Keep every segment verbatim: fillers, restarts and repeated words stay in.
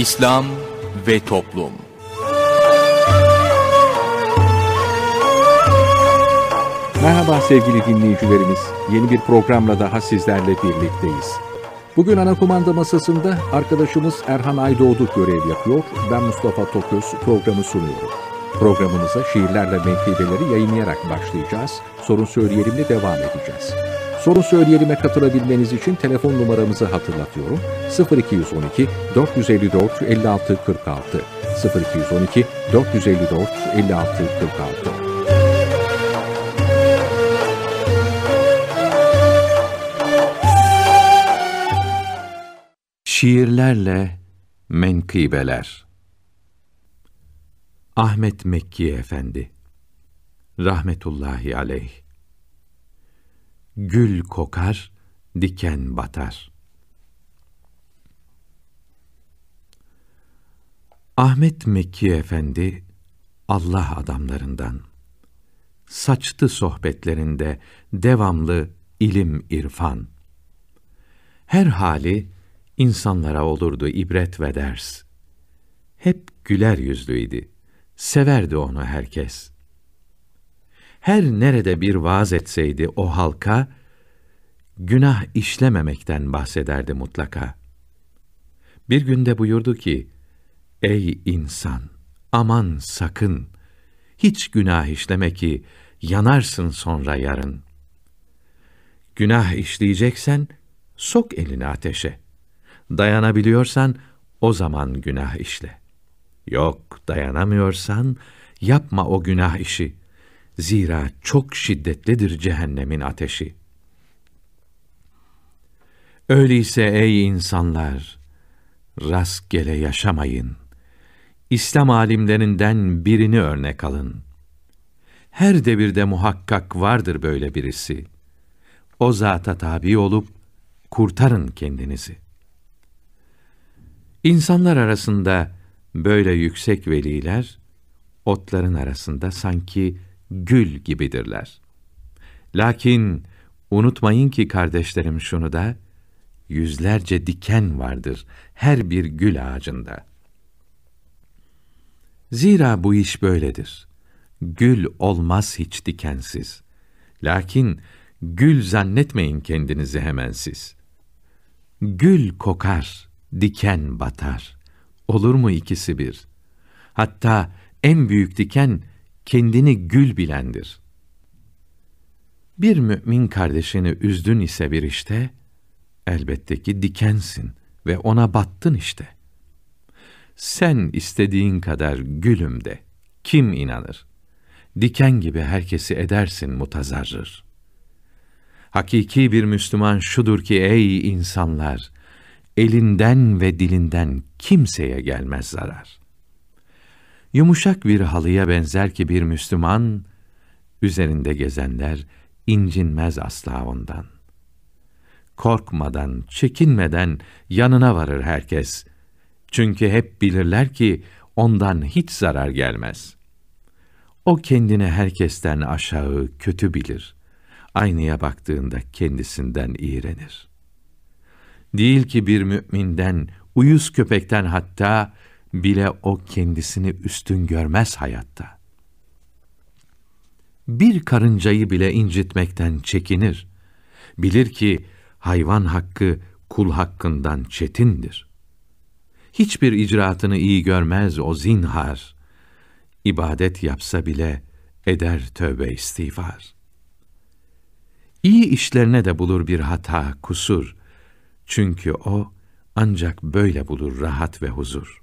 İslam ve Toplum. Merhaba sevgili dinleyicilerimiz. Yeni bir programla daha sizlerle birlikteyiz. Bugün ana kumanda masasında arkadaşımız Erhan Aydoğdu görev yapıyor. Ben Mustafa Toköz programı sunuyorum. Programımıza şiirlerle menkıbeleri yayınlayarak başlayacağız. Sorun Söyleyelim'le devam edeceğiz. Sorun Söyleyelim'e katılabilmeniz için telefon numaramızı hatırlatıyorum. sıfır iki on iki dört yüz elli dört elli altı kırk altı sıfır iki on iki dört yüz elli dört elli altı kırk altı. Şiirlerle menkıbeler. Ahmet Mekki Efendi rahmetullahi aleyh. Gül kokar, diken batar. Ahmet Mekki Efendi Allah adamlarından. Saçtı sohbetlerinde devamlı ilim irfan. Her hali insanlara olurdu ibret ve ders. Hep güler yüzlüydü, severdi onu herkes. Her nerede bir vaaz etseydi o halka, günah işlememekten bahsederdi mutlaka. Bir günde buyurdu ki, ey insan, aman sakın, hiç günah işleme ki yanarsın sonra yarın. Günah işleyeceksen, sok elini ateşe. Dayanabiliyorsan, o zaman günah işle. Yok, dayanamıyorsan, yapma o günah işi. Zira çok şiddetlidir cehennemin ateşi. Öyleyse ey insanlar, rastgele yaşamayın. İslam alimlerinden birini örnek alın. Her devirde muhakkak vardır böyle birisi. O zata tabi olup, kurtarın kendinizi. İnsanlar arasında böyle yüksek veliler, otların arasında sanki gül gibidirler. Lakin unutmayın ki kardeşlerim şunu da, yüzlerce diken vardır her bir gül ağacında. Zira bu iş böyledir. Gül olmaz hiç dikensiz. Lakin gül zannetmeyin kendinizi hemen siz. Gül kokar, diken batar. Olur mu ikisi bir? Hatta en büyük diken kendini gül bilendir. Bir mümin kardeşini üzdün ise bir işte, elbette ki dikensin ve ona battın işte. Sen istediğin kadar gülüm de, kim inanır? Diken gibi herkesi edersin mutazarrır. Hakiki bir Müslüman şudur ki ey insanlar, elinden ve dilinden kimseye gelmez zarar. Yumuşak bir halıya benzer ki bir Müslüman, üzerinde gezenler incinmez asla ondan. Korkmadan, çekinmeden yanına varır herkes. Çünkü hep bilirler ki ondan hiç zarar gelmez. O kendini herkesten aşağı, kötü bilir. Aynaya baktığında kendisinden iğrenir. Değil ki bir müminden, uyuz köpekten hatta, bile o kendisini üstün görmez hayatta. Bir karıncayı bile incitmekten çekinir. Bilir ki hayvan hakkı kul hakkından çetindir. Hiçbir icraatını iyi görmez o zinhar. İbadet yapsa bile eder tövbe istiğfar. İyi işlerine de bulur bir hata, kusur. Çünkü o ancak böyle bulur rahat ve huzur.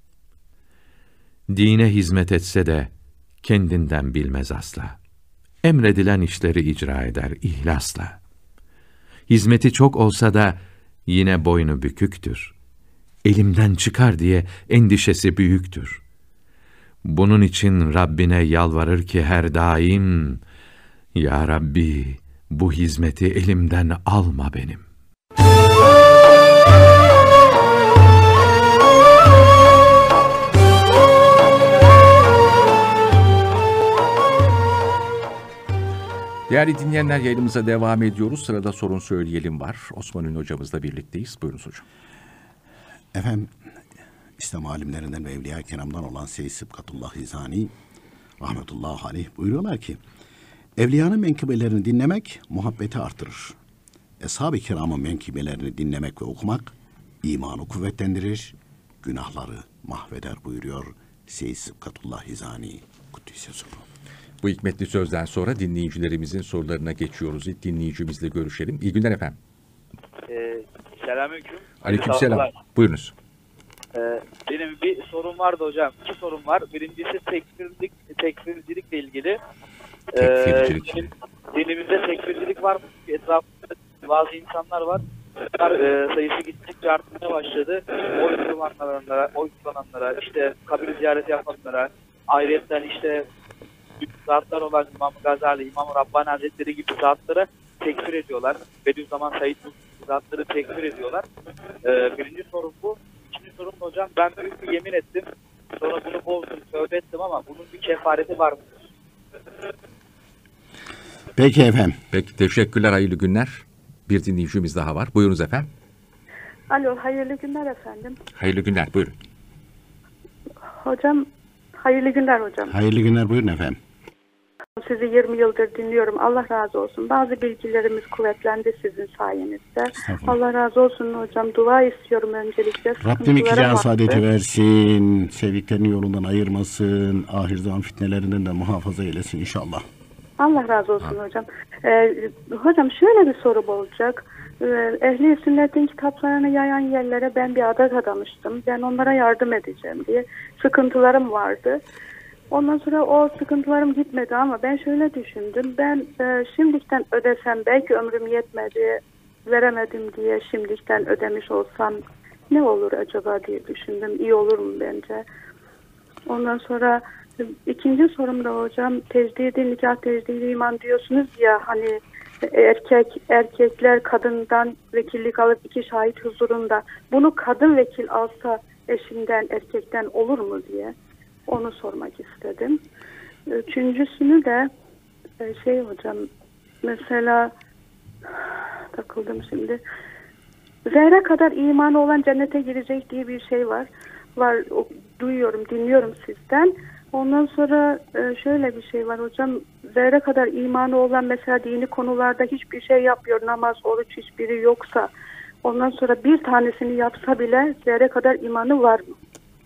Dine hizmet etse de kendinden bilmez asla. Emredilen işleri icra eder ihlasla. Hizmeti çok olsa da yine boynu büküktür. Elimden çıkar diye endişesi büyüktür. Bunun için Rabbine yalvarır ki her daim, Ya Rabbi, bu hizmeti elimden alma benim. Değerli dinleyenler, yayınımıza devam ediyoruz. Sırada Sorun Söyleyelim var. Osman Ünlü hocamızla birlikteyiz. Buyurunuz hocam. Efendim, İslam alimlerinden ve Evliya-i Kiram'dan olan Seyyid Sıbgatullah Hizani rahmetullahi aleyh buyuruyorlar ki, evliyanın menkıbelerini dinlemek muhabbeti artırır. Eshab-ı kiramın menkıbelerini dinlemek ve okumak imanı kuvvetlendirir, günahları mahveder buyuruyor Seyyid Sıbgatullah Hizani Kuddise Sırrı. Bu hikmetli sözden sonra dinleyicilerimizin sorularına geçiyoruz. İlk dinleyicimizle görüşelim. İyi günler efendim. Ee, Selamünaleyküm. Aleykümselam. Buyurunuz. Ee, benim bir sorum vardı hocam. İki sorum var. Birincisi tekfircilik, tekfircilikle ilgili. Tekfircilik. Ee, dinimizde tekfircilik var mı? Etrafında bazı insanlar var. Bunlar e, sayısı gittikçe artmaya başladı. Oy kullananlara, oy kullananlara, işte kabir ziyareti yapanlara, ayrıca işte büyük zatlar olan İmam Gazali, İmam Rabbani Hazretleri gibi zatlara tekfir ediyorlar. Bediüzzaman Said Nursi zatları tekfir ediyorlar. Ee, birinci sorum bu. İkinci sorum hocam, ben büyük bir yemin ettim. Sonra bunu bozdum, tövbe ettim ama bunun bir kefareti var mı? Peki efendim. Peki, teşekkürler, hayırlı günler. Bir dinleyicimiz daha var. Buyurunuz efendim. Alo, hayırlı günler efendim. Hayırlı günler, buyurun. Hocam, hayırlı günler hocam. Hayırlı günler, buyurun efendim. Sizi yirmi yıldır dinliyorum. Allah razı olsun. Bazı bilgilerimiz kuvvetlendi sizin sayenizde. Allah razı olsun hocam. Dua istiyorum öncelikle. Rabbim iki can vardı. saadeti versin. Sevdiklerini yolundan ayırmasın. Ahir zaman fitnelerinden de muhafaza eylesin inşallah. Allah razı olsun ha. hocam. Ee, hocam şöyle bir soru olacak. Ee, Ehli sünnetin kitaplarını yayan yerlere ben bir adak adamıştım. Ben onlara yardım edeceğim diye. Sıkıntılarım vardı. Ondan sonra o sıkıntılarım gitmedi ama ben şöyle düşündüm. Ben e, şimdikten ödesem, belki ömrüm yetmedi, veremedim diye şimdikten ödemiş olsam ne olur acaba diye düşündüm. İyi olur mu bence? Ondan sonra ikinci sorum da hocam, tecdidi nikah, tecdidi iman diyorsunuz ya, hani erkek erkekler kadından vekillik alıp iki şahit huzurunda, bunu kadın vekil alsa eşinden, erkekten olur mu diye onu sormak istedim. Üçüncüsünü de şey hocam, mesela takıldım şimdi. Zerre kadar imanı olan cennete girecek diye bir şey var. Var, o, duyuyorum, dinliyorum sizden. Ondan sonra şöyle bir şey var hocam. Zerre kadar imanı olan, mesela dini konularda hiçbir şey yapmıyor, namaz, oruç hiçbiri yoksa, ondan sonra bir tanesini yapsa bile zerre kadar imanı var mı?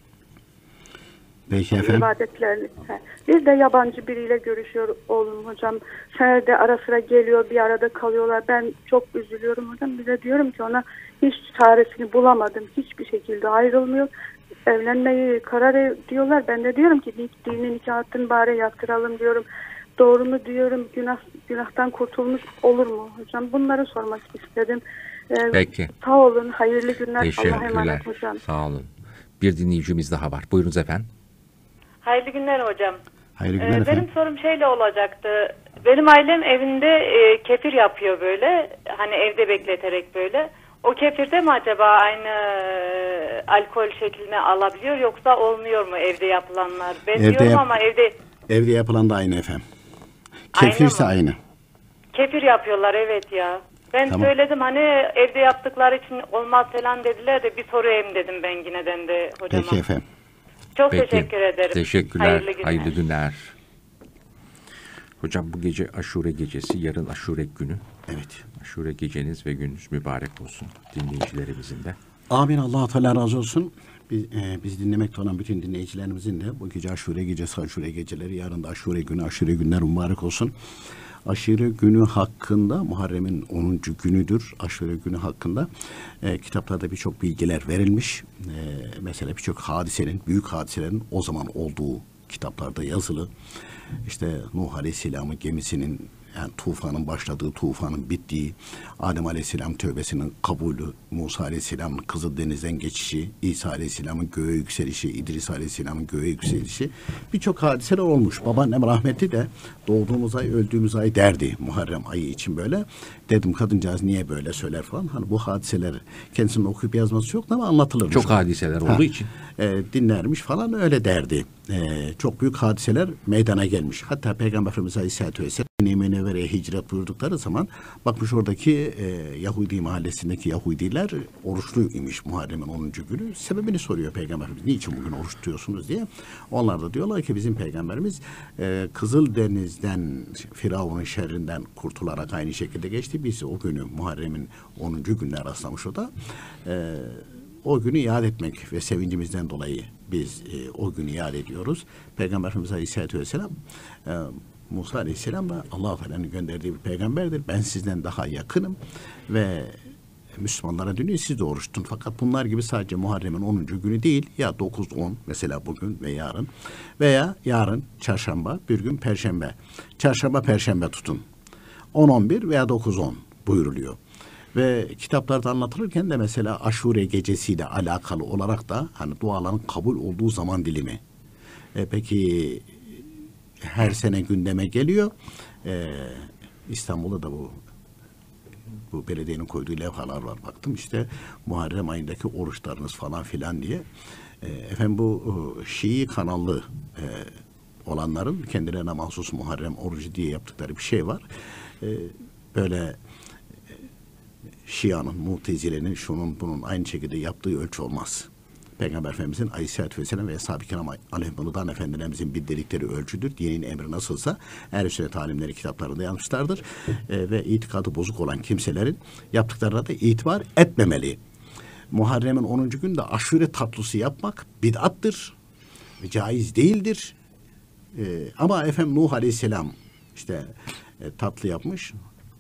Peki efendim. İbadetlerini. Bir de yabancı biriyle görüşüyor oğlum hocam. Senede ara sıra geliyor, bir arada kalıyorlar. Ben çok üzülüyorum hocam. Bir de diyorum ki ona, hiç çaresini bulamadım. Hiçbir şekilde ayrılmıyor. Evlenmeyi karar ediyorlar. Ben de diyorum ki dini nikahını bari yaptıralım diyorum. Doğru mu diyorum, günah günahtan kurtulmuş olur mu hocam? Bunları sormak istedim. Ee, Peki. Sağ olun, hayırlı günler. Allah'a Teşekkürler. emanet hocam. Sağ olun. Bir dinleyicimiz daha var. Buyurunuz efendim. Hayırlı günler hocam. Hayırlı günler ee, efendim. Benim sorum şeyle olacaktı. Benim ailem evinde e, kefir yapıyor böyle. Hani evde bekleterek böyle. O kefirde mi acaba aynı e, alkol şeklini alabiliyor, yoksa olmuyor mu evde yapılanlar? Ben Evde diyorum yap- ama evde... Evde yapılan da aynı efendim. Kefirse Aynı aynı. Kefir yapıyorlar, evet ya. Ben Tamam. söyledim hani evde yaptıkları için olmaz falan dediler de bir sorayım dedim ben yineden de hocama. Peki efendim. Çok Peki. teşekkür ederim. Teşekkürler. Hayırlı günler. Hayırlı günler. Hocam bu gece Aşure gecesi, yarın Aşure günü. Evet. Aşure geceniz ve gününüz mübarek olsun dinleyicilerimizin de. Amin. Allah Teala razı olsun. Biz, e, biz dinlemekte olan bütün dinleyicilerimizin de bu gece Aşure gecesi, Aşure geceleri, yarın da Aşure günü, Aşure günler mübarek olsun. Aşure günü hakkında, Muharrem'in onuncu günüdür. Aşure günü hakkında e, kitaplarda birçok bilgiler verilmiş. E, mesela birçok hadisenin, büyük hadiselerin o zaman olduğu kitaplarda yazılı. İşte Nuh Aleyhisselam'ın gemisinin, yani tufanın başladığı, tufanın bittiği, Adem Aleyhisselam tövbesinin kabulü, Musa Aleyhisselam'ın Kızıldeniz'den geçişi, İsa Aleyhisselam'ın göğe yükselişi, İdris Aleyhisselam'ın göğe yükselişi, birçok hadiseler olmuş. Babaannem rahmetli de doğduğumuz ay, öldüğümüz ay derdi Muharrem ayı için böyle. Dedim kadıncağız niye böyle söyler falan. Hani bu hadiseler kendisinin okuyup yazması yok ama anlatılırmış. Çok hadiseler Ha, olduğu için. E, dinlermiş falan öyle derdi. E, çok büyük hadiseler meydana gelmiş. Hatta Peygamber Efendimiz Aleyhisselatü Vesselam Münevvere'ye hicret buyurdukları zaman bakmış oradaki e, Yahudi mahallesindeki Yahudiler oruçlu imiş Muharrem'in onuncu günü. Sebebini soruyor Peygamberimiz. Niçin bugün oruç tutuyorsunuz diye. Onlar da diyorlar ki bizim Peygamberimiz e, Kızıldeniz'den Firavun'un şerrinden kurtularak aynı şekilde geçti. Biz o günü Muharrem'in onuncu gününe rastlamış o da. E, o günü yad etmek ve sevincimizden dolayı biz e, o günü yad ediyoruz. Peygamber Efendimiz Aleyhisselatü Vesselam e, Musa Aleyhisselam da Allah-u Teala'nın gönderdiği bir peygamberdir. Ben sizden daha yakınım ve Müslümanlara dönüyor. Siz de oruç tutun. Fakat bunlar gibi sadece Muharrem'in onuncu günü değil, ya dokuz on mesela bugün ve yarın veya yarın çarşamba, bir gün perşembe. Çarşamba, perşembe tutun. on on bir veya dokuz on buyuruluyor. Ve kitaplarda anlatılırken de mesela Aşure gecesiyle alakalı olarak da hani duaların kabul olduğu zaman dilimi. E peki her sene gündeme geliyor. Ee, İstanbul'da da bu bu belediyenin koyduğu levhalar var. Baktım işte Muharrem ayındaki oruçlarınız falan filan diye. Ee, efendim bu Şii kanallı e, olanların kendilerine mahsus Muharrem orucu diye yaptıkları bir şey var. Ee, böyle e, Şia'nın, Mutezile'nin şunun bunun aynı şekilde yaptığı ölçü olmaz. Peygamber Efendimizin Aleyhisselatü Vesselam ve Eshab-ı Kiram Aleyhisselam Efendilerimizin bildirdikleri ölçüdür. Dinin emri nasılsa ehl-i sünnet alimleri kitaplarında yazmışlardır. E, ve itikadı bozuk olan kimselerin yaptıklarına da itibar etmemeli. Muharrem'in onuncu günde aşure tatlısı yapmak bid'attır. Caiz değildir. E, ama efendim Nuh Aleyhisselam işte e, tatlı yapmış.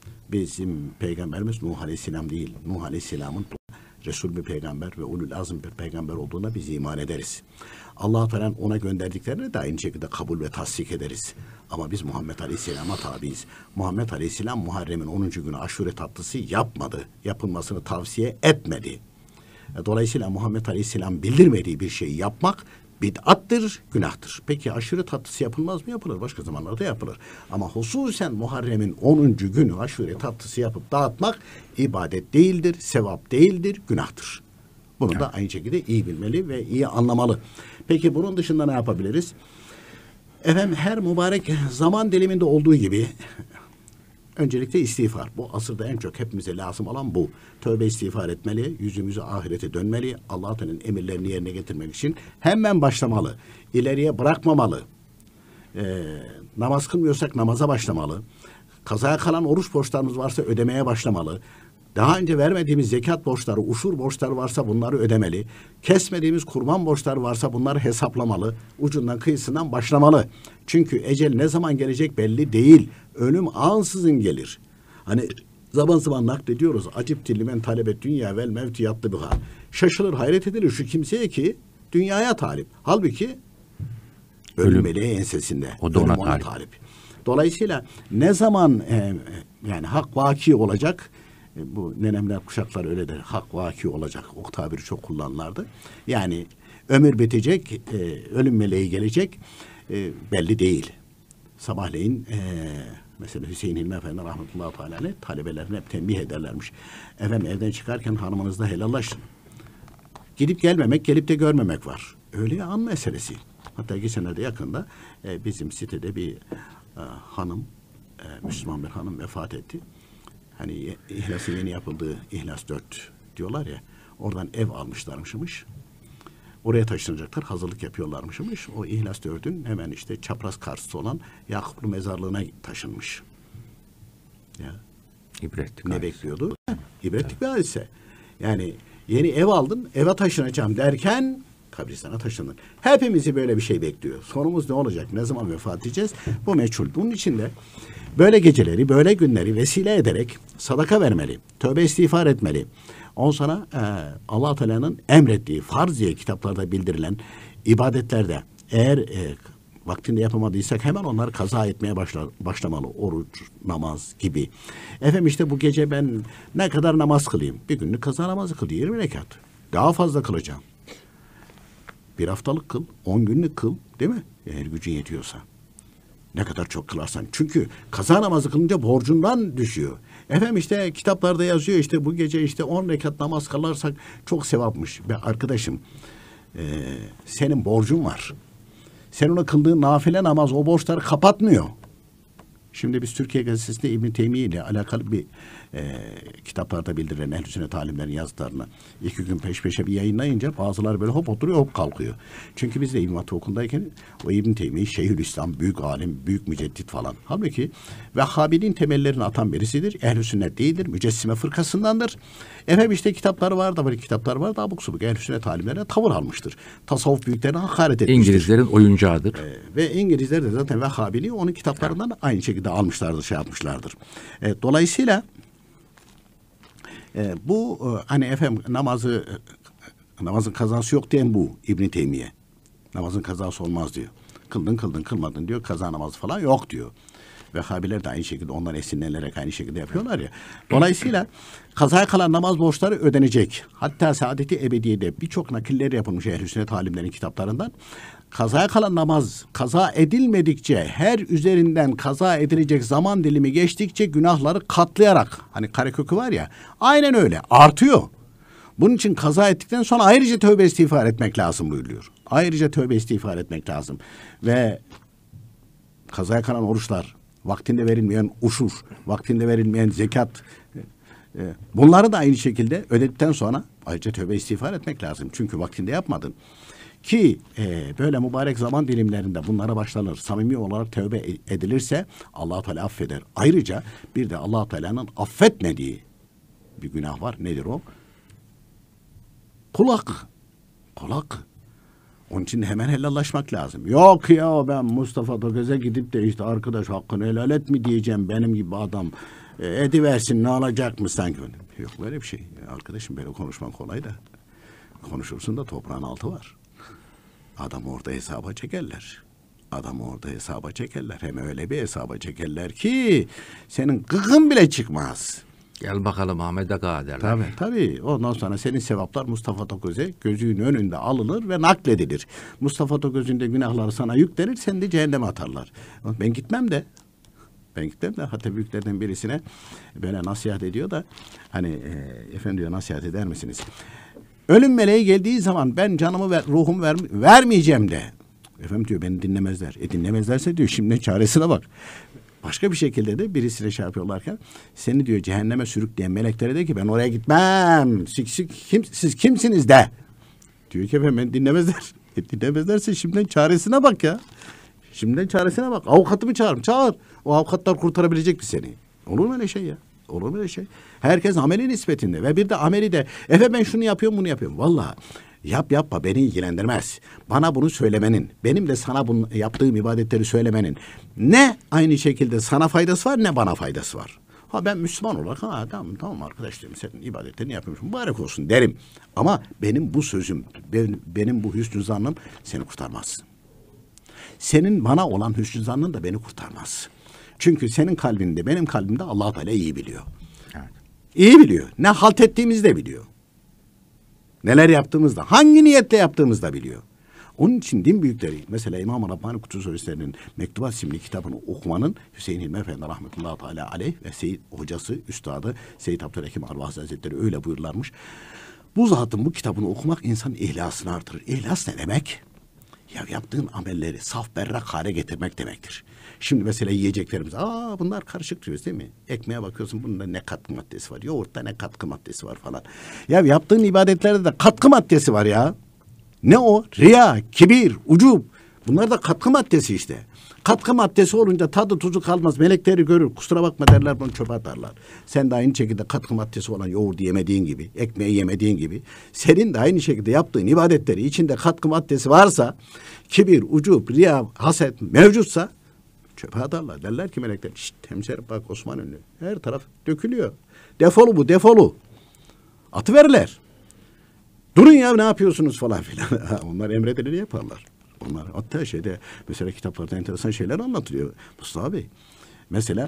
Bizim peygamberimiz Nuh Aleyhisselam değil. Nuh Aleyhisselam'ın Resul bir peygamber ve ulul azm bir peygamber olduğuna biz iman ederiz. Allah-u Teala'nın ona gönderdiklerini de aynı şekilde kabul ve tasdik ederiz. Ama biz Muhammed Aleyhisselam'a tabiiz. Muhammed Aleyhisselam Muharrem'in onuncu günü aşure tatlısı yapmadı. Yapılmasını tavsiye etmedi. Dolayısıyla Muhammed Aleyhisselam bildirmediği bir şeyi yapmak bid'attır, günahtır. Peki aşure tatlısı yapılmaz mı? Yapılır. Başka zamanlarda yapılır. Ama hususen Muharrem'in onuncu günü aşure tatlısı yapıp dağıtmak ibadet değildir, sevap değildir, günahtır. Bunu da aynı şekilde iyi bilmeli ve iyi anlamalı. Peki bunun dışında ne yapabiliriz? Efendim her mübarek zaman diliminde olduğu gibi öncelikle istiğfar. Bu asırda en çok hepimize lazım olan bu. Tövbe istiğfar etmeli, yüzümüzü ahirete dönmeli. Allah-u Teala'nın emirlerini yerine getirmek için hemen başlamalı. İleriye bırakmamalı. Ee, namaz kılmıyorsak namaza başlamalı. Kazaya kalan oruç borçlarımız varsa ödemeye başlamalı. Daha önce vermediğimiz zekat borçları, uşur borçları varsa bunları ödemeli. Kesmediğimiz kurban borçları varsa bunları hesaplamalı. Ucundan kıyısından başlamalı. Çünkü ecel ne zaman gelecek belli değil. Ölüm ansızın gelir. Hani zaman zaman naklediyoruz. Acip tillimen talebet dünya vel mevti yattı biha. Şaşılır, hayret edilir şu kimseye ki dünyaya talip. Halbuki ölüm, ölüm meleği ensesinde. O da ona ona talip. talip. Dolayısıyla ne zaman e, yani hak vaki olacak? E, bu nenemler kuşaklar öyle der. Hak vaki olacak. O tabiri çok kullanırlardı. Yani ömür bitecek, e, ölüm meleği gelecek e, belli değil. Sabahleyin e, mesela Hüseyin Hilmi Efendi rahmetullahi teala aleyh talebelerine hep tembih ederlermiş. Efendim evden çıkarken hanımınızla helallaşın. Gidip gelmemek, gelip de görmemek var. Öyle an meselesi. Hatta geçenlerde yakında e, bizim sitede bir e, hanım, e, Müslüman bir hanım vefat etti. Hani İhlas'ın yeni yapıldığı İhlas dört diyorlar ya, oradan ev almışlarmışmış. Oraya taşınacaklar, hazırlık yapıyorlarmışmış. O İhlas dördün hemen işte çapraz karşısı olan Yakuplu mezarlığına taşınmış. Ya. İbretlik Ne hadise. bekliyordu? İbretlik bir hadise. Yani yeni ev aldın, eve taşınacağım derken kabristana taşındın. Hepimizi böyle bir şey bekliyor. Sonumuz ne olacak? Ne zaman vefat edeceğiz? Bu meçhul. Bunun için de böyle geceleri, böyle günleri vesile ederek sadaka vermeli. Tövbe istiğfar etmeli. Ondan sonra e, Allah Teala'nın emrettiği farz diye kitaplarda bildirilen ibadetlerde eğer e, vaktinde yapamadıysak hemen onları kaza etmeye başla, başlamalı. Oruç, namaz gibi. Efendim işte bu gece ben ne kadar namaz kılayım? Bir günlük kaza namazı kıl. yirmi rekat. Daha fazla kılacağım. Bir haftalık kıl, on günlük kıl, değil mi? Eğer gücün yetiyorsa. Ne kadar çok kılarsan. Çünkü kaza namazı kılınca borcundan düşüyor. Efendim işte kitaplarda yazıyor işte bu gece işte on rekat namaz kılarsak çok sevapmış. Be arkadaşım e, senin borcun var. Sen ona kıldığın nafile namaz o borçları kapatmıyor. Şimdi biz Türkiye Gazetesi'nde İbn-i Teymiye ile alakalı bir e, kitaplarda bildirilen Ehl-i Sünnet alimlerin yazdılarını iki gün peş peşe bir yayınlayınca bazıları böyle hop oturuyor hop kalkıyor. Çünkü biz de İmam Hatip okundayken o İbn-i Teymiye Şeyhülislam, büyük alim, büyük müceddit falan. Halbuki Vehhabiliğin temellerini atan birisidir. Ehl-i Sünnet değildir. Mücessime fırkasındandır. Efendim işte kitapları var da böyle kitaplar var da abuk subuk Ehl-i Sünnet alimlerine tavır almıştır. Tasavvuf büyüklerine hakaret etmiştir. İngilizlerin oyuncağıdır. Ee, ve İngilizler de zaten Vehhabiliği onun kitaplarından da aynı şekilde almışlardır, şey yapmışlardır. E, dolayısıyla e, bu e, hani efendim namazı e, namazın kazası yok diyen bu İbn Teymiye. Namazın kazası olmaz diyor. Kıldın kıldın kılmadın diyor. Kaza namazı falan yok diyor. Vehhabiler de aynı şekilde ondan esinlenerek aynı şekilde yapıyorlar ya. Dolayısıyla kazaya kalan namaz borçları ödenecek. Hatta Saadet-i Ebediye'de birçok nakilleri yapılmış Ehl-i Sünnet alimlerin kitaplarından. Kazaya kalan namaz kaza edilmedikçe, her üzerinden kaza edilecek zaman dilimi geçtikçe günahları katlayarak, hani karekökü var ya, aynen öyle artıyor. Bunun için kaza ettikten sonra ayrıca tövbe istiğfar etmek lazım buyuruyor. Ayrıca tövbe istiğfar etmek lazım. Ve kazaya kalan oruçlar, vaktinde verilmeyen uşur, vaktinde verilmeyen zekat, bunları da aynı şekilde ödedikten sonra ayrıca tövbe istiğfar etmek lazım. Çünkü vaktinde yapmadın. Ki e, böyle mübarek zaman dilimlerinde bunlara başlanır, samimi olarak tövbe edilirse Allah-u Teala affeder. Ayrıca bir de Allah-u Teala'nın affetmediği bir günah var. Nedir o? Kulak. Kulak. Onun için hemen helallaşmak lazım. Yok ya ben Mustafa Toköz'e gidip de işte arkadaş hakkını helal et mi diyeceğim, benim gibi adam e, ediversin, ne olacak mı sanki? Yok böyle bir şey. Ya arkadaşım böyle konuşmak kolay da konuşursun da toprağın altı var. Adam orada hesaba çekerler. Adam orada hesaba çekerler. Hem öyle bir hesaba çekerler ki senin gıkın bile çıkmaz. Gel bakalım Ahmet Aga derler. Tabii tabii. Ondan sonra senin sevaplar Mustafa Toköz'e gözünün önünde alınır ve nakledilir. Mustafa Toköz'ün de günahları sana yüklenir, sen de cehenneme atarlar. Ben gitmem de. Ben gittim de hatta büyüklerden birisine böyle nasihat ediyor da hani e, efendim diyor, nasihat eder misiniz? Ölüm meleği geldiği zaman ben canımı ver, ruhumu ver, vermeyeceğim de. Efendim diyor beni dinlemezler. E dinlemezlerse diyor şimdi çaresine bak. Başka bir şekilde de birisine şey yapıyorlarken seni diyor cehenneme sürükleyen meleklere de ki ben oraya gitmem. Siz, siz, kim, siz kimsiniz de. Diyor ki efendim beni dinlemezler. E dinlemezlerse şimdiden çaresine bak ya. Şimdiden çaresine bak. Avukatımı çağır. Çağır. O avukatlar kurtarabilecek mi seni? Olur mu öyle şey ya? Olur mu öyle şey? Herkes ameli nispetinde ve bir de ameli de efe ben şunu yapıyorum bunu yapıyorum. Vallahi yap yapma beni ilgilendirmez. Bana bunu söylemenin, benim de sana bunu yaptığım ibadetleri söylemenin ne aynı şekilde sana faydası var ne bana faydası var. Ha ben Müslüman olarak ha tamam tamam arkadaş derim, senin ibadetlerini yapıyormuşum, mübarek olsun derim. Ama benim bu sözüm, benim, benim bu hüsnü zannım seni kurtarmaz. Senin bana olan hüsnü zannın da beni kurtarmaz. Çünkü senin kalbinde, benim kalbimde Allah-u Teala iyi biliyor. Evet. İyi biliyor. Ne halt ettiğimizi de biliyor. Neler yaptığımızda, hangi niyetle yaptığımızda biliyor. Onun için din büyükleri, mesela İmam-ı Rabbani Kutup Sözleri'nin Mektubat isimli kitabını okumanın Hüseyin Hilmi Efendi rahmetullahi teala aleyh ve Seyyid hocası, üstadı Seyyid Abdülhakim Arvasi Hazretleri öyle buyurlarmış. Bu zatın bu kitabını okumak insanın ihlasını artırır. İhlas ne demek? Ya yaptığın amelleri saf berrak hale getirmek demektir. Şimdi mesela yiyeceklerimiz, aa bunlar karışık diyoruz değil mi? Ekmeğe bakıyorsun bunda ne katkı maddesi var, yoğurtta ne katkı maddesi var falan. Ya yaptığın ibadetlerde de katkı maddesi var ya. Ne o? Riya, kibir, ucub. Bunlar da katkı maddesi işte. Katkı maddesi olunca tadı tuzu kalmaz. Melekleri görür. Kusura bakma derler, bunu çöpe atarlar. Sen de aynı şekilde katkı maddesi olan yoğurdu yemediğin gibi, ekmeği yemediğin gibi, senin de aynı şekilde yaptığın ibadetleri içinde katkı maddesi varsa, kibir, ucub, riya, haset mevcutsa çöpe atarlar. Derler ki melekler, şşt hemşerim bak Osman Ünlü. Her taraf dökülüyor. Defolu bu, defolu. Atıverirler. Durun ya ne yapıyorsunuz falan filan. Onlar emredileni yaparlar. Onlar hatta şeyde mesela kitaplarda enteresan şeyler anlatılıyor Mustafa Bey. Mesela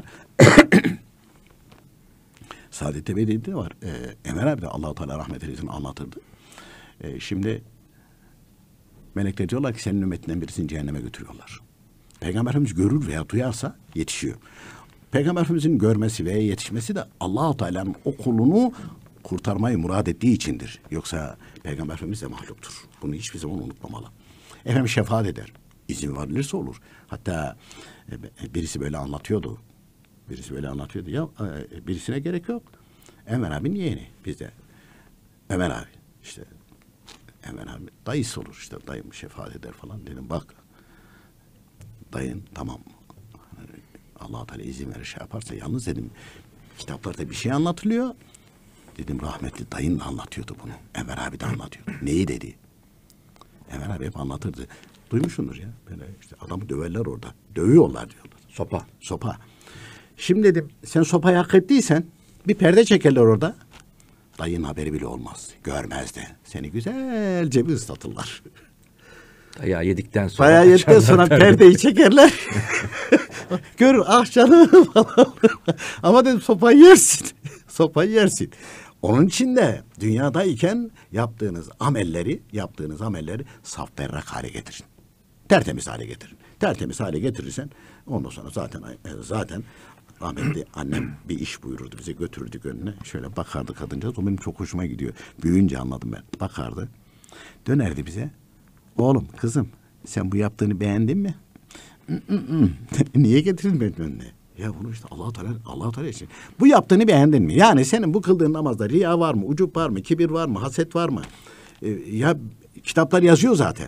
Saadet Ebedi'de var. Ee, Enver abi de Allah-u Teala rahmet eylesin anlatırdı. Ee, şimdi melekler diyorlar ki senin ümmetinden birisini cehenneme götürüyorlar. Peygamber Efendimiz görür veya duyarsa yetişiyor. Peygamber Efendimiz'in görmesi veya yetişmesi de Allah-u Teala'nın o kulunu kurtarmayı murad ettiği içindir. Yoksa Peygamber Efendimiz de mahluktur. Bunu hiçbir zaman unutmamalı. Efendim şefaat eder. İzin verilirse olur. Hatta e, birisi böyle anlatıyordu. Birisi böyle anlatıyordu. Ya e, birisine gerek yok. Ömer abinin yeğeni bizde. Ömer abi işte Ömer abi dayısı olur işte, dayım şefaat eder falan. Dedim bak dayın tamam Allah-u Teala izin verir şey yaparsa, yalnız dedim kitaplarda bir şey anlatılıyor. Dedim rahmetli dayın da anlatıyordu bunu. Ömer abi de anlatıyordu. Neyi dedi? Ömer abi hep anlatırdı. Duymuşsundur ya. Böyle işte adamı döverler orada. Dövüyorlar diyorlar. Sopa. Sopa. Şimdi dedim sen sopayı hak ettiysen bir perde çekerler orada. Dayın haberi bile olmaz. Görmez de. Seni güzelce bir ıslatırlar. Dayağı yedikten sonra. Dayağı yedikten sonra perdeyi çekerler. Görür ah canım falan. Ama dedim sopayı yersin. Sopayı yersin. Onun için de dünyadayken yaptığınız amelleri, yaptığınız amelleri saf berrak hale getirin. Tertemiz hale getirin. Tertemiz hale getirirsen ondan sonra zaten zaten rahmetli annem bir iş buyururdu, bize götürürdük önüne. Şöyle bakardı kadıncağız. O benim çok hoşuma gidiyor. Büyüyünce anladım ben. Bakardı. Dönerdi bize. Oğlum, kızım sen bu yaptığını beğendin mi? Niye getirdin benim önüne? Ya bunu işte Allah-u Teala, Allah-u Teala için. Bu yaptığını beğendin mi? Yani senin bu kıldığın namazda riya var mı? Ucup var mı? Kibir var mı? Haset var mı? Ee, ya kitaplar yazıyor zaten.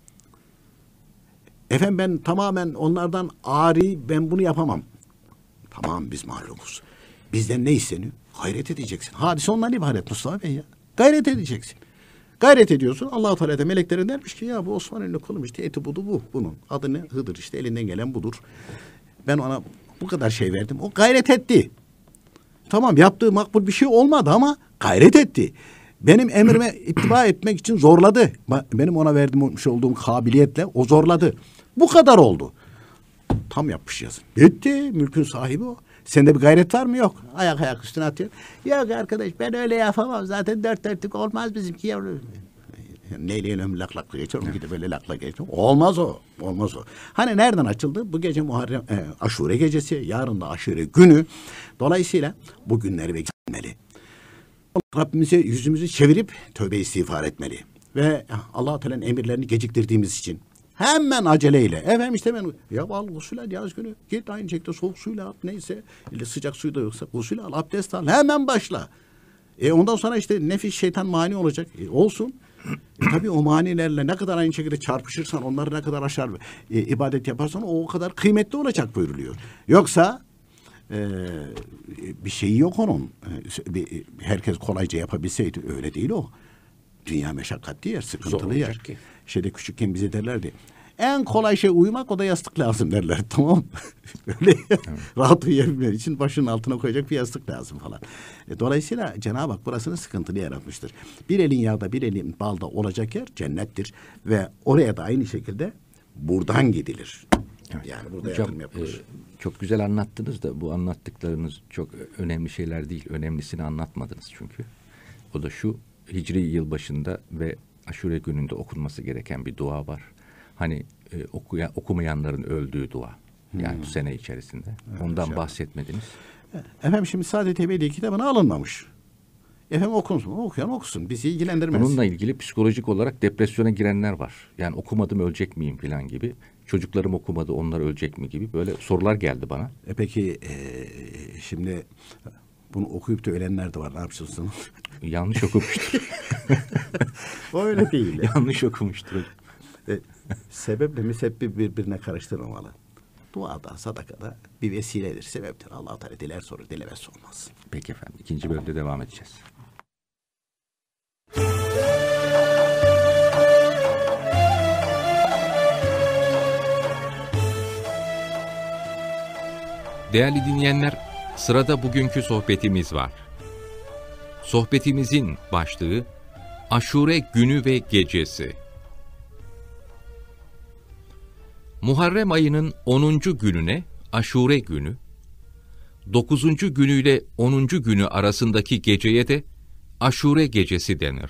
Efendim ben tamamen onlardan ari, ben bunu yapamam. Tamam biz mahlumuz. Bizden ne isteniyor? Gayret edeceksin. Hadise ondan ibaret Mustafa Bey ya. Gayret edeceksin. Gayret ediyorsun. Allah-u Teala da meleklere dermiş ki ya bu Osmanlı'nın kulum işte, eti budu bu. Bunun adı ne? Hıdır işte, elinden gelen budur. Ben ona bu kadar şey verdim. O gayret etti. Tamam yaptığı makbul bir şey olmadı ama gayret etti. Benim emrime ittiba etmek için zorladı. Benim ona verdiğim olduğum kabiliyetle o zorladı. Bu kadar oldu. Tam yapmış yazın. Bitti. Mülkün sahibi o. Sende bir gayret var mı? Yok. Ayak ayak üstüne atıyor. Yok arkadaş ben öyle yapamam. Zaten dört dörtlük olmaz bizimki yavrum. Neyle ömrü lak lakla geçiyor. Bir de böyle lakla geçiyor. Olmaz o. Olmaz o. Hani nereden açıldı? Bu gece Muharrem, e, Aşure gecesi. Yarın da Aşure günü. Dolayısıyla bu günleri beklemeli. Rabbimize yüzümüzü çevirip tövbe istiğfar etmeli. Ve Allah-u Teala'nın emirlerini geciktirdiğimiz için hemen aceleyle. Efendim işte ben ya al gusül al yaz günü. Git aynı şekilde soğuk suyla at neyse. İlle sıcak suyu da yoksa gusül al, abdest al. Hemen başla. E ondan sonra işte nefis şeytan mani olacak. E olsun. E tabii o manilerle ne kadar aynı şekilde çarpışırsan, onları ne kadar aşar e, ibadet yaparsan o, o kadar kıymetli olacak buyuruluyor. Yoksa e, bir şeyi yok onun. E, bir, herkes kolayca yapabilseydi, öyle değil o. Dünya meşakkatli yer, sıkıntılı yer. Ki. Şeyde küçükken bize derlerdi. En kolay şey uyumak, o da yastık lazım derler. Tamam. Öyle evet. Rahat uyuyabilmek için başının altına koyacak bir yastık lazım falan. E, dolayısıyla Cenab-ı Hak burasını sıkıntılı yaratmıştır. Bir elin yağda bir elin balda olacak yer cennettir. Ve oraya da aynı şekilde buradan gidilir. Evet. Yani burada hocam, yatırım yapılır. E, çok güzel anlattınız da bu anlattıklarınız çok önemli şeyler değil. Önemlisini anlatmadınız çünkü. O da şu: Hicri yılbaşında ve Aşure gününde okunması gereken bir dua var. Hani e, okuya, okumayanların öldüğü dua. Yani hmm. bu sene içerisinde. Evet, ondan şey bahsetmediniz. Efendim şimdi Saadet Ebedi kitabına alınmamış. Efendim okunsun. Okuyan okusun. Bizi ilgilendirmez. Bununla ilgili psikolojik olarak depresyona girenler var. Yani okumadım ölecek miyim falan gibi. Çocuklarım okumadı, onlar ölecek mi gibi böyle sorular geldi bana. E peki e, şimdi bunu okuyup da ölenler de var. Ne yapacaksın? Yanlış okumuştur. O öyle değil. Yanlış okumuştur. E, sebeple müsebbip birbirine karıştırmamalı. Duada, sadakada bir vesiledir, sebeptir. Allah-u Teala diler sorur, dilemez olmaz. Peki efendim. İkinci bölümde devam edeceğiz. Değerli dinleyenler, sırada bugünkü sohbetimiz var. Sohbetimizin başlığı Aşure günü ve gecesi. Muharrem ayının onuncu gününe Aşure günü, dokuzuncu günüyle onuncu günü arasındaki geceye de Aşure gecesi denir.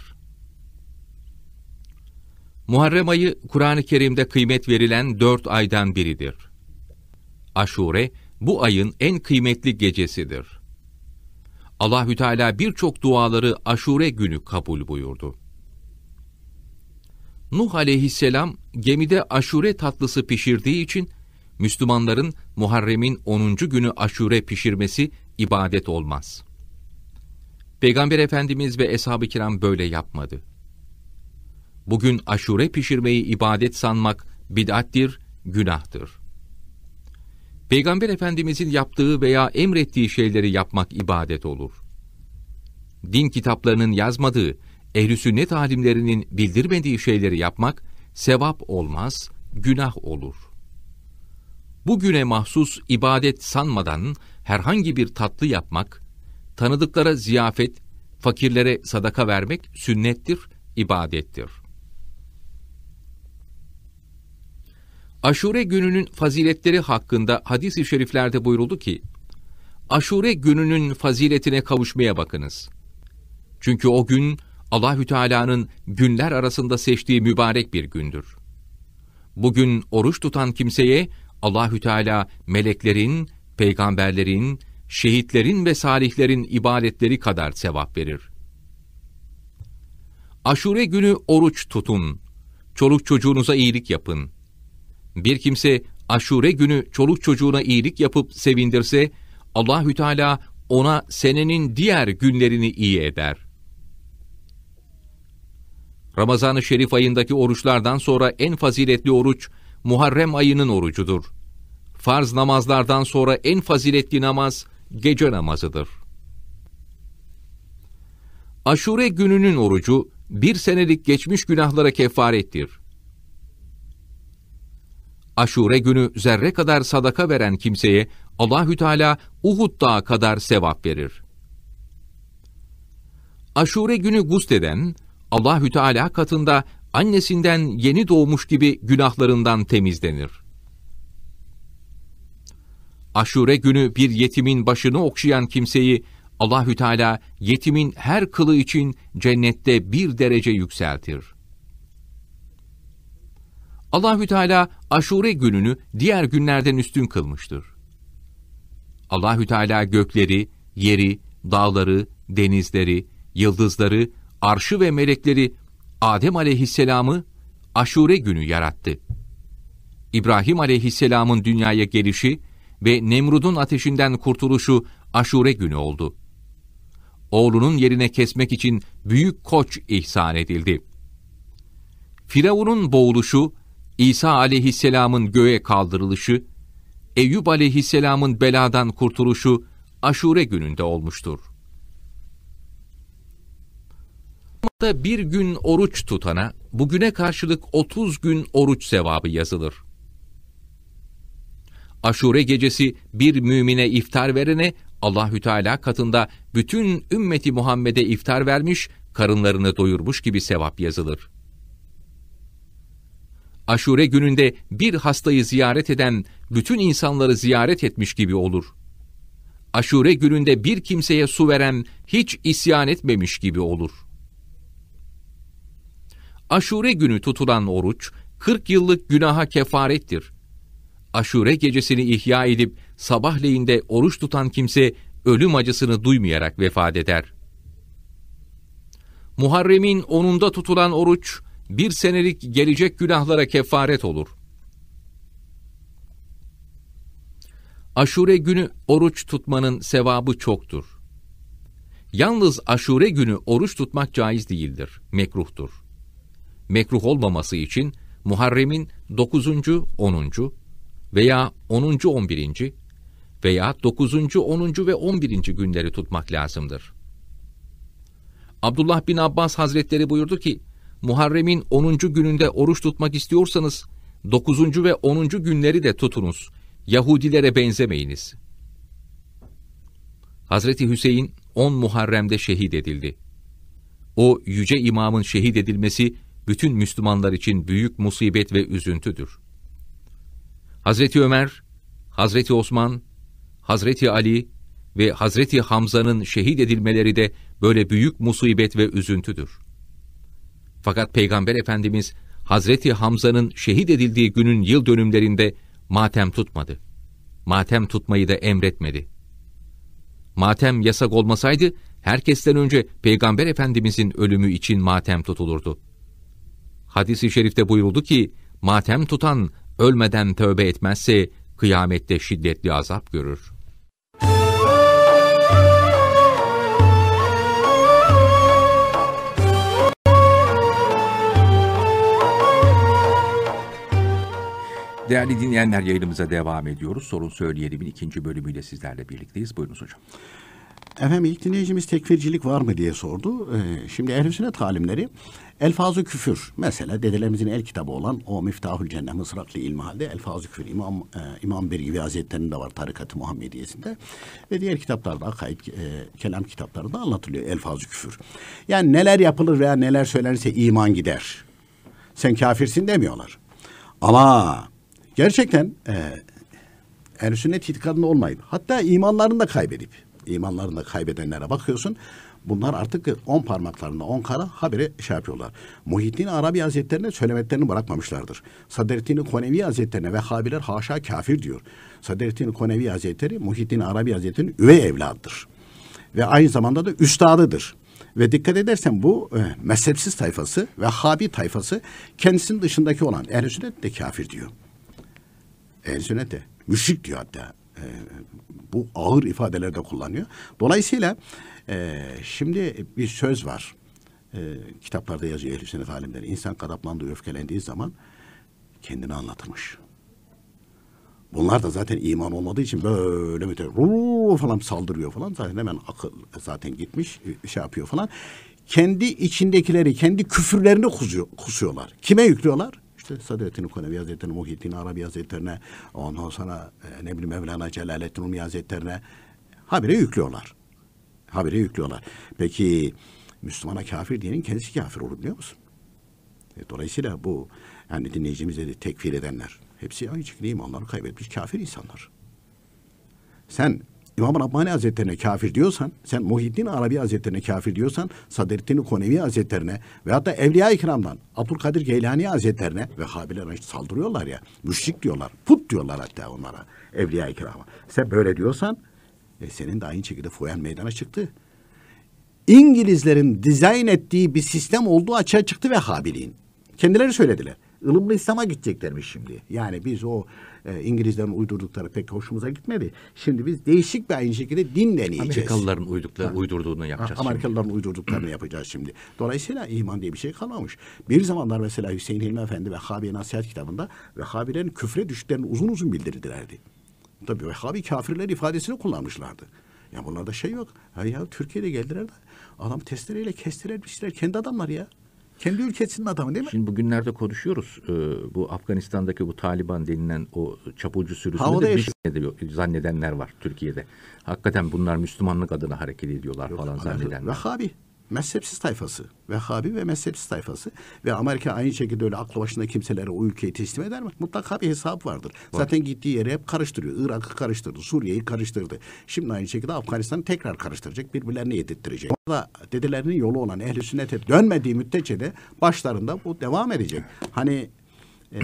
Muharrem ayı Kur'an-ı Kerim'de kıymet verilen dört aydan biridir. Aşure bu ayın en kıymetli gecesidir. Allahü Teala birçok duaları Aşure günü kabul buyurdu. Nuh aleyhisselam gemide aşure tatlısı pişirdiği için Müslümanların Muharrem'in onuncu günü aşure pişirmesi ibadet olmaz. Peygamber Efendimiz ve Eshab-ı Kiram böyle yapmadı. Bugün aşure pişirmeyi ibadet sanmak bid'attir, günahtır. Peygamber Efendimizin yaptığı veya emrettiği şeyleri yapmak ibadet olur. Din kitaplarının yazmadığı, ehl-i sünnet alimlerinin bildirmediği şeyleri yapmak sevap olmaz, günah olur. Bugüne mahsus ibadet sanmadan herhangi bir tatlı yapmak, tanıdıklara ziyafet, fakirlere sadaka vermek sünnettir, ibadettir. Aşure gününün faziletleri hakkında hadis-i şeriflerde buyuruldu ki, Aşure gününün faziletine kavuşmaya bakınız. Çünkü o gün Allahü Teala'nın günler arasında seçtiği mübarek bir gündür. Bugün oruç tutan kimseye Allahü Teala meleklerin, peygamberlerin, şehitlerin ve salihlerin ibadetleri kadar sevap verir. Aşure günü oruç tutun, çoluk çocuğunuza iyilik yapın. Bir kimse aşure günü çoluk çocuğuna iyilik yapıp sevindirse, Allahü Teala ona senenin diğer günlerini iyi eder. Ramazan-ı Şerif ayındaki oruçlardan sonra en faziletli oruç, Muharrem ayının orucudur. Farz namazlardan sonra en faziletli namaz, gece namazıdır. Aşure gününün orucu, bir senelik geçmiş günahlara kefarettir. Aşure günü zerre kadar sadaka veren kimseye, Allahü Teala Uhud dağı kadar sevap verir. Aşure günü gusleden, Allahü Teala katında annesinden yeni doğmuş gibi günahlarından temizlenir. Aşure günü bir yetimin başını okşayan kimseyi Allahü Teala yetimin her kılı için cennette bir derece yükseltir. Allahü Teala Aşure gününü diğer günlerden üstün kılmıştır. Allahü Teala gökleri, yeri, dağları, denizleri, yıldızları, arşı ve melekleri, Adem aleyhisselamı Aşure günü yarattı. İbrahim aleyhisselamın dünyaya gelişi ve Nemrud'un ateşinden kurtuluşu Aşure günü oldu. Oğlunun yerine kesmek için büyük koç ihsan edildi. Firavun'un boğuluşu, İsa aleyhisselamın göğe kaldırılışı, Eyüp aleyhisselamın beladan kurtuluşu Aşure gününde olmuştur. Bir gün oruç tutana, bugüne karşılık otuz gün oruç sevabı yazılır. Aşure gecesi bir mümine iftar verene, Allahü Teala katında bütün ümmeti Muhammed'e iftar vermiş, karınlarını doyurmuş gibi sevap yazılır. Aşure gününde bir hastayı ziyaret eden, bütün insanları ziyaret etmiş gibi olur. Aşure gününde bir kimseye su veren, hiç isyan etmemiş gibi olur. Aşure günü tutulan oruç, kırk yıllık günaha kefarettir. Aşure gecesini ihya edip, sabahleyinde oruç tutan kimse, ölüm acısını duymayarak vefat eder. Muharrem'in onunda tutulan oruç, bir senelik gelecek günahlara kefaret olur. Aşure günü oruç tutmanın sevabı çoktur. Yalnız aşure günü oruç tutmak caiz değildir, mekruhtur. Mekruh olmaması için Muharrem'in dokuzuncu, onuncu veya onuncu, on birinci veya dokuzuncu, onuncu ve on birinci günleri tutmak lazımdır. Abdullah bin Abbas Hazretleri buyurdu ki, Muharrem'in onuncu gününde oruç tutmak istiyorsanız, dokuzuncu ve onuncu günleri de tutunuz. Yahudilere benzemeyiniz. Hazreti Hüseyin on Muharrem'de şehit edildi. O yüce imamın şehit edilmesi, bütün Müslümanlar için büyük musibet ve üzüntüdür. Hazreti Ömer, Hazreti Osman, Hazreti Ali ve Hazreti Hamza'nın şehit edilmeleri de böyle büyük musibet ve üzüntüdür. Fakat Peygamber Efendimiz, Hazreti Hamza'nın şehit edildiği günün yıl dönümlerinde matem tutmadı. Matem tutmayı da emretmedi. Matem yasak olmasaydı, herkesten önce Peygamber Efendimizin ölümü için matem tutulurdu. Hadis-i şerifte buyuruldu ki, matem tutan ölmeden tövbe etmezse kıyamette şiddetli azap görür. Değerli dinleyenler, yayınımıza devam ediyoruz. Sorun Söyleyelim'in ikinci bölümüyle sizlerle birlikteyiz. Buyurunuz hocam. Efendim, ilk dinleyicimiz tekfircilik var mı diye sordu. Ee, şimdi Ehl-i Sünnet alimleri elfaz-ı küfür, mesela dedelerimizin el kitabı olan o Miftahül Cennet Mısraklı İlmihal'de elfaz-ı küfür İmam e, İmam Bergivi Hazretleri'nde var, Tarikat-ı Muhammediyesinde ve diğer kitaplarda, akaid, e, kelam kitaplarında anlatılıyor elfaz-ı küfür. Yani neler yapılır veya neler söylenirse iman gider. Sen kafirsin demiyorlar. Ama gerçekten e, Ehl-i Sünnet itikadında olmayıp hatta imanlarını da kaybedip imanlarını da kaybedenlere bakıyorsun. Bunlar artık on parmaklarında on kara haberi şey yapıyorlar. Muhyiddin Arabi Hazretlerine söylemeklerini bırakmamışlardır. Sadreddin Konevi Hazretlerine Vehhabiler haşa kafir diyor. Sadreddin Konevi Hazretleri Muhyiddin Arabi Hazretleri'nin üvey evladıdır. Ve aynı zamanda da üstadıdır. Ve dikkat edersen bu e, mezhepsiz tayfası Vehhabi tayfası kendisinin dışındaki olan Ehl-i Sünnet de kafir diyor. Ehl-i Sünnet de müşrik diyor hatta. E, bu ağır ifadeler de kullanıyor. Dolayısıyla e, şimdi bir söz var. E, kitaplarda yazıyor Ehl-i Sünnet alimleri. İnsan gadaplandığı, öfkelendiği zaman kendini anlatırmış. Bunlar da zaten iman olmadığı için böyle müte falan saldırıyor falan. Zaten hemen akıl zaten gitmiş, şey yapıyor falan. Kendi içindekileri, kendi küfürlerini kusuyor, kusuyorlar. Kime yüklüyorlar? İşte Sadreddin Konevi Hazretleri'ne, Muhyiddin Arabi Hazretleri'ne, ondan sonra e, ne bileyim Mevlana Celaleddin Rumi Hazretleri'ne habire yüklüyorlar. Habire yüklüyorlar. Peki Müslümana kafir diyenin kendisi kafir olur, biliyor musun? E, dolayısıyla bu yani dinleyicimiz dedi tekfir edenler hepsi aynı şekilde imanlarını kaybetmiş kafir insanlar. Sen İmam Rabbani Hazretlerine kafir diyorsan, sen Muhyiddin Arabi Hazretlerine kafir diyorsan, Sadreddin Konevi Hazretlerine veyahut da Evliya-i Kiram'dan Abdülkadir Geylani Hazretlerine Vehhabiler saldırıyorlar ya, müşrik diyorlar, put diyorlar hatta onlara, Evliya-i Kiram'a. Sen böyle diyorsan, e, senin de aynı şekilde foyan meydana çıktı. İngilizlerin dizayn ettiği bir sistem olduğu açığa çıktı Vehhabiliğin. Kendileri söylediler. ılımlı İslam'a gideceklermiş şimdi. Yani biz o e, İngilizlerin uydurdukları pek hoşumuza gitmedi. Şimdi biz değişik bir aynı şekilde din deneyeceğiz. Amerikalıların uydukları, ha. uydurduğunu yapacağız. Ha, Amerikalıların şimdi. uydurduklarını yapacağız şimdi. Dolayısıyla iman diye bir şey kalmamış. Bir zamanlar mesela Hüseyin Hilmi Efendi Vehhabi Nasihat kitabında Vehhabilerin küfre düştüklerini uzun uzun bildirdilerdi. Tabii Vehhabi kafirler ifadesini kullanmışlardı. Ya bunlarda şey yok. Ha ya Türkiye'de geldiler de adam testereyle kestirebilmişler. Kendi adamlar ya. Kendi ülkesinin adamı değil mi? Şimdi bugünlerde konuşuyoruz. Ee, bu Afganistan'daki bu Taliban denilen o çapulcu sürüsünü Havada de biz zannedenler var Türkiye'de. Hakikaten bunlar Müslümanlık adına hareket ediyorlar Yok, falan zannedenler. Vehhabi. Mezhepsiz tayfası. Vehhabi ve mezhepsiz tayfası. Ve Amerika aynı şekilde öyle aklı başında kimselere o ülkeyi teslim eder mi? Mutlaka bir hesap vardır. Var. Zaten gittiği yere hep karıştırıyor. Irak'ı karıştırdı. Suriye'yi karıştırdı. Şimdi aynı şekilde Afganistan'ı tekrar karıştıracak. Birbirlerini yedirttirecek. Orada dedelerinin yolu olan ehl-i sünnete dönmediği müddetçe de başlarında bu devam edecek. Hani e,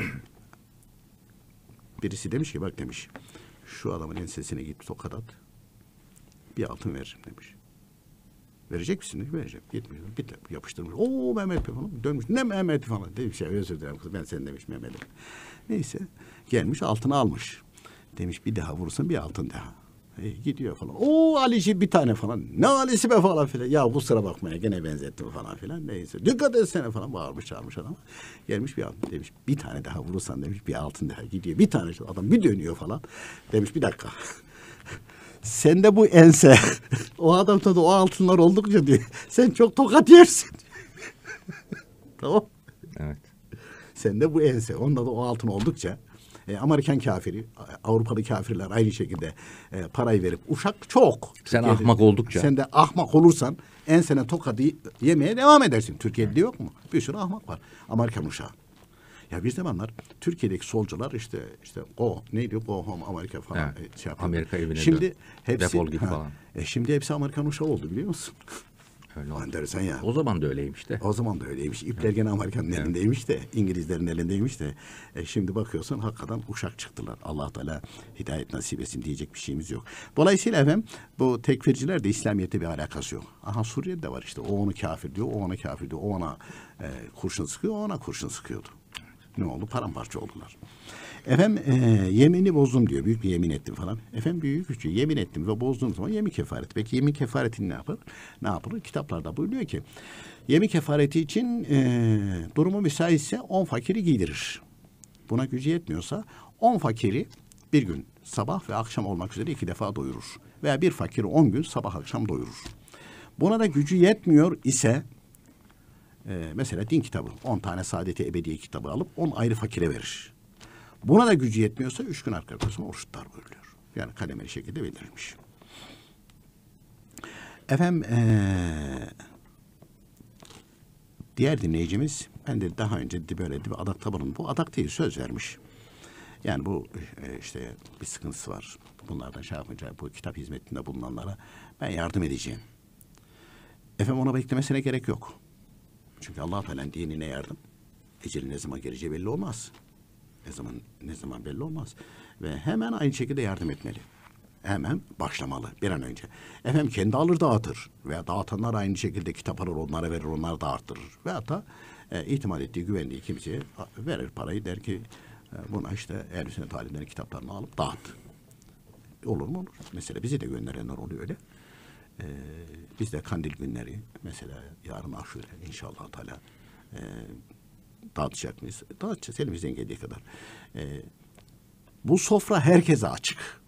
birisi demiş ki bak demiş şu adamın ensesine git tokat at. Bir altın veririm demiş. Verecek misin? Vereceğim. Gitmiş. Bitti. Yapıştırmış. Oo Mehmet Bey falan. Dönmüş. Ne Mehmet falan. Demiş ya özür dilerim kız. Ben sen demiş Mehmet'im. Neyse. Gelmiş altını almış. Demiş bir daha vurursan bir altın daha. E, gidiyor falan. Oo Ali'ci bir tane falan. Ne Ali'si be falan filan. Ya kusura bakmaya gene benzettim falan filan. Neyse. Dikkat etsene falan. Bağırmış çağırmış adama. Gelmiş bir altın. Demiş bir tane daha vurursan demiş bir altın daha gidiyor. Bir tane adam bir dönüyor falan. Demiş bir dakika. Sende bu ense, o adamda da o altınlar oldukça diyor. Sen çok tokat yersin. Tamam. Evet. Sende bu ense, onda da o altın oldukça. E, Amerikan kafiri, Avrupalı kafirler aynı şekilde e, parayı verip uşak çok. Sen Türkiye'de, ahmak oldukça. Sen de ahmak olursan ensene tokadı yemeye devam edersin. Türkiye'de yok mu? Bir sürü ahmak var. Amerikan uşağı. Ya bir zamanlar Türkiye'deki solcular işte işte o neydi Go Home Amerika falan evet. şey yapıyor. Amerika evine şimdi dön. hepsi Defol git ha, falan. E şimdi hepsi Amerikan uşağı oldu biliyor musun? Öyle oldu. Enteresan ya. O zaman da öyleymiş de. O zaman da öyleymiş. İpler gene Amerikan'ın evet. elindeymiş de İngilizlerin elindeymiş de. E şimdi bakıyorsun hakikaten uşak çıktılar. Allah Teala hidayet nasip etsin diyecek bir şeyimiz yok. Dolayısıyla efendim bu tekfirciler de İslamiyet'te bir alakası yok. Aha Suriye'de var işte. O onu kafir diyor, o ona kafir diyor. O ona e, kurşun sıkıyor, o ona kurşun sıkıyordu. Ne oldu? Paramparça oldular. Efendim e, yemini bozdum diyor. Büyük bir yemin ettim falan. Efendim büyük küçük yemin ettim ve bozduğum zaman yemin kefareti. Peki yemin kefaretini ne yapar? Ne yapılır? Kitaplarda buyuruyor ki yemin kefareti için e, durumu müsaitse on fakiri giydirir. Buna gücü yetmiyorsa on fakiri bir gün sabah ve akşam olmak üzere iki defa doyurur. Veya bir fakiri on gün sabah akşam doyurur. Buna da gücü yetmiyor ise e, mesela din kitabı on tane Saadet-i Ebediye kitabı alıp on ayrı fakire verir. Buna da gücü yetmiyorsa üç gün arka arkasına oruç tutar buyuruyor. Yani kademeli şekilde bildirilmiş. Efendim ee, diğer dinleyicimiz ben de daha önce de böyle bir adakta bulundum. Bu adak değil söz vermiş. Yani bu e, işte bir sıkıntısı var. Bunlardan şey yapınca bu kitap hizmetinde bulunanlara ben yardım edeceğim. Efendim ona beklemesine gerek yok. Çünkü Allah Teala'nın dinine yardım. Eceli ne zaman geleceği belli olmaz. Ne zaman ne zaman belli olmaz. Ve hemen aynı şekilde yardım etmeli. Hemen başlamalı bir an önce. Efendim kendi alır dağıtır. Veya dağıtanlar aynı şekilde kitap alır onlara verir onları dağıtırır. Veyahut da e, ihtimal ettiği güvendiği kimseye verir parayı der ki e, buna işte ehl-i sünnet alimlerin kitaplarını alıp dağıt. Olur mu olur. Mesela bizi de gönderenler oluyor öyle. E, biz de kandil günleri mesela yarın aşure inşallah Teala e, dağıtacak mıyız? Dağıtacağız elimizden geldiği kadar. E, bu sofra herkese açık.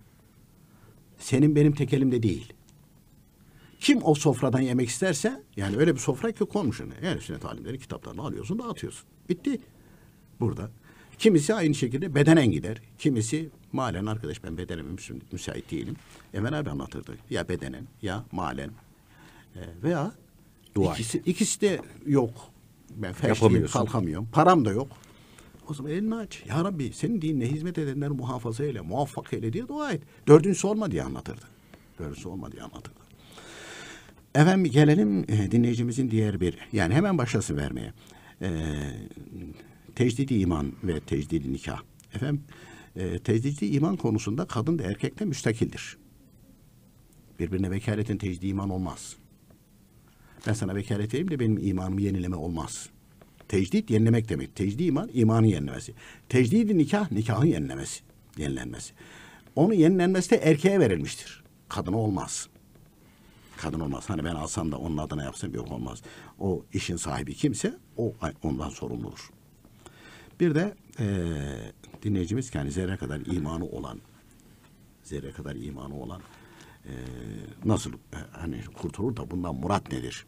Senin benim tek elimde değil. Kim o sofradan yemek isterse yani öyle bir sofra ki konmuşsun. Yani sünnet alimleri kitaplarını alıyorsun dağıtıyorsun. Bitti. Burada. Kimisi aynı şekilde bedenen gider. Kimisi malen arkadaş ben bedenime müsait değilim. Emel abi anlatırdı. Ya bedenen ya malen e, veya dua ikisi, ikisi de yok. Ben felçliyim kalkamıyorum. Param da yok. O zaman elini aç. Ya Rabbi senin dinine hizmet edenleri muhafaza eyle, muvaffak eyle diye dua et. Dördüncüsü olma diye anlatırdı. Dördüncüsü olma diye anlatırdı. Efendim gelelim e, dinleyicimizin diğer bir, yani hemen başlasın vermeye. E, tecdidi iman ve tecdidi nikah. Efendim e, tecdidi iman konusunda kadın da erkek de müstakildir. Birbirine vekaletin tecdidi iman olmaz. Ben sana vekalet vereyim de benim imanımı yenileme olmaz. Tecdid yenilemek demek. Tecdid iman, imanın yenilemesi. Tecdid nikah, nikahın yenilemesi, yenilenmesi. Onun yenilenmesi de erkeğe verilmiştir. Kadına olmaz. Kadın olmaz. Hani ben alsam da onun adına yapsam yok olmaz. O işin sahibi kimse o ondan sorumludur. Bir de ee, dinleyicimiz yani zerre kadar imanı olan zerre kadar imanı olan ee, nasıl e, hani kurtulur da bundan murat nedir?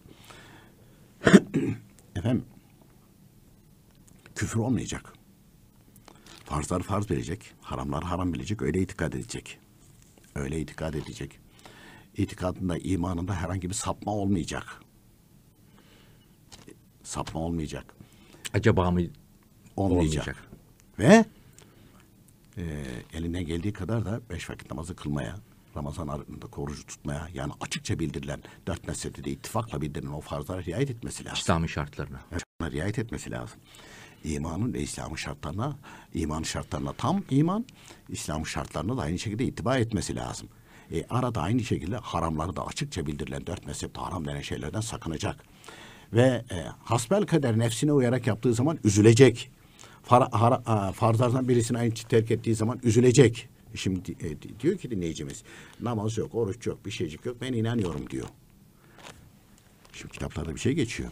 Efendim küfür olmayacak. Farzlar farz bilecek. Haramlar haram bilecek. Öyle itikad edecek. Öyle itikad edecek. İtikadında, imanında herhangi bir sapma olmayacak. Sapma olmayacak. Acaba mı olmayacak. olmayacak. Ve e, elinden geldiği kadar da beş vakit namazı kılmaya, Ramazan ayında orucu tutmaya, yani açıkça bildirilen dört mezhepte de ittifakla bildirilen o farzlara riayet etmesi lazım. İslami şartlarına. Evet, riayet etmesi lazım. İmanın ve İslam'ın şartlarına, imanın şartlarına tam iman, İslam'ın şartlarına da aynı şekilde ittiba etmesi lazım. E, arada aynı şekilde haramları da açıkça bildirilen dört mezhepte haram denen şeylerden sakınacak. Ve e, hasbel kader nefsine uyarak yaptığı zaman üzülecek. Far, har, farzlardan birisini aynı terk ettiği zaman üzülecek. Şimdi e, diyor ki dinleyicimiz, namaz yok, oruç yok, bir şeycik yok, ben inanıyorum diyor. Şimdi kitaplarda bir şey geçiyor.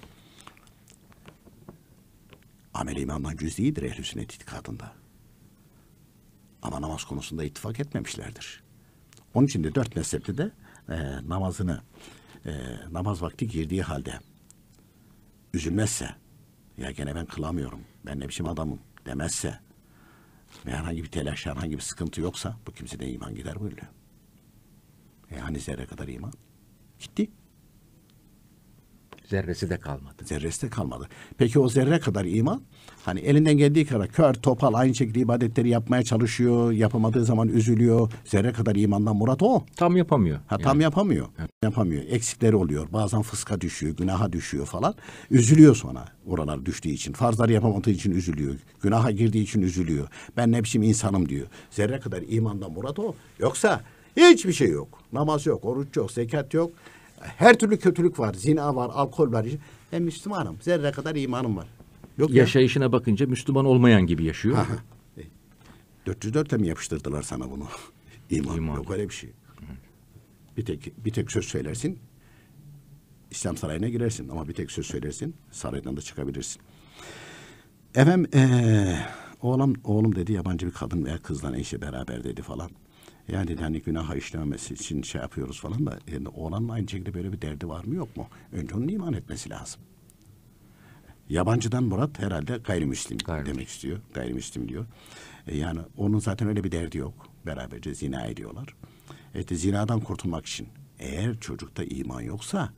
Amel imandan cüz'idir ehl-i sünnet itikadında. Ama namaz konusunda ittifak etmemişlerdir. Onun için de dört mezhepte de e, namazını e, namaz vakti girdiği halde üzülmezse, ya gene ben kılamıyorum, ben ne biçim adamım demezse ve herhangi bir telaş, herhangi bir sıkıntı yoksa bu kimseden iman gider buyuruyor. Yani zerre kadar iman gitti. Zerresi de kalmadı. Zerresi de kalmadı. Peki o zerre kadar iman, hani elinden geldiği kadar kör, topal aynı şekilde ibadetleri yapmaya çalışıyor, yapamadığı zaman üzülüyor. Zerre kadar imandan murat o. Tam yapamıyor. Ha, tam yani. yapamıyor. Evet. Yapamıyor. Eksikleri oluyor. Bazen fıska düşüyor, günaha düşüyor falan. Üzülüyor sonra oralar düştüğü için. Farzları yapamadığı için üzülüyor. Günaha girdiği için üzülüyor. Ben ne biçim insanım diyor. Zerre kadar imandan murat o. Yoksa hiçbir şey yok. Namaz yok, oruç yok, zekat yok. Her türlü kötülük var. Zina var, alkol var. Ben Müslümanım. Zerre kadar imanım var. Yok Yaşayışına ya. bakınca Müslüman olmayan gibi yaşıyor. Ha, ha. dört yüz dörtte mi yapıştırdılar sana bunu? İman. İman. Yok öyle bir şey. Bir tek bir tek söz söylersin, İslam sarayına girersin ama bir tek söz söylersin, saraydan da çıkabilirsin. Efendim ee, oğlum oğlum dedi yabancı bir kadın veya kızla eşi beraber dedi falan. Yani dedi hani günaha işlememesi için şey yapıyoruz falan da yani oğlanın aynı şekilde böyle bir derdi var mı yok mu? Önce onun iman etmesi lazım. Yabancıdan murat herhalde gayrimüslim Gayrimüslim. demek istiyor. Gayrimüslim diyor. E yani onun zaten öyle bir derdi yok. Beraberce zina ediyorlar. Evet, zinadan kurtulmak için eğer çocukta iman yoksa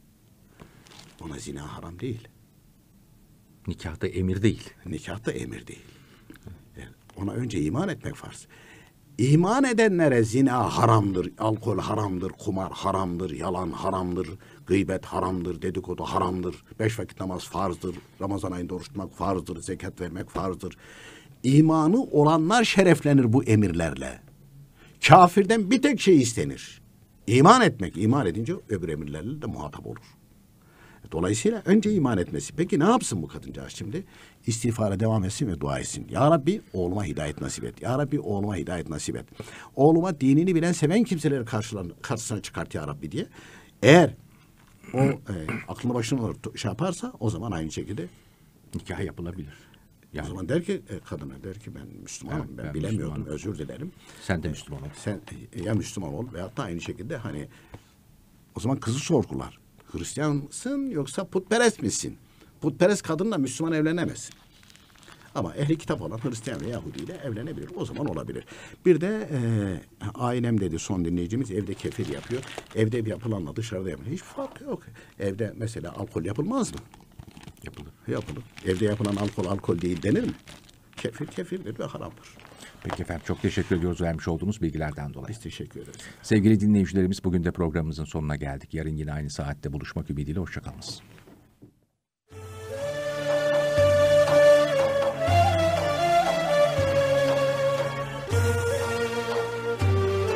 ona zina haram değil. Nikahta emir değil. Nikah da emir değil. Yani ona önce iman etmek farz. İman edenlere zina haramdır, alkol haramdır, kumar haramdır, yalan haramdır, gıybet haramdır, dedikodu haramdır, beş vakit namaz farzdır, Ramazan ayında oruç tutmak farzdır, zekat vermek farzdır. İmanı olanlar şereflenir bu emirlerle. Kafirden bir tek şey istenir. İman etmek. İman edince öbür emirlerle de muhatap olur. Dolayısıyla önce iman etmesi. Peki ne yapsın bu kadıncağız şimdi? İstiğfara devam etsin ve dua etsin. Ya Rabbi oğluma hidayet nasip et. Ya Rabbi oğluma hidayet nasip et. Oğluma dinini bilen, seven kimseleri karşılan, karşısına çıkart ya Rabbi diye. Eğer o e, aklını başına alır, şey yaparsa o zaman aynı şekilde Nikah yapılabilir. o Yani zaman der ki e, kadına der ki ben Müslümanım, Evet, ben, ben bilemiyordum, Müslümanım. özür dilerim. sen de Müslüman ol. Sen e, ya Müslüman ol veyahut da aynı şekilde hani o zaman kızı sorgular. Hristiyan mısın yoksa putperest misin? Putperest kadınla Müslüman evlenemez. Ama ehli kitap olan Hristiyan ve Yahudi ile evlenebilir. O zaman olabilir. Bir de e, ailem dedi son dinleyicimiz evde kefir yapıyor. Evde yapılanla dışarıda yapılır. Hiç fark yok. Evde mesela alkol yapılmaz mı? Yapılır. Yapılır. Evde yapılan alkol alkol değil denir mi? Kefir kefirdir ve haramdır. Peki efendim, çok teşekkür ediyoruz vermiş olduğunuz bilgilerden dolayı. Biz teşekkür ederiz. Sevgili dinleyicilerimiz, bugün de programımızın sonuna geldik. Yarın yine aynı saatte buluşmak ümidiyle hoşçakalınız.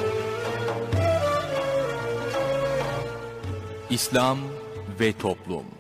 İslam ve Toplum.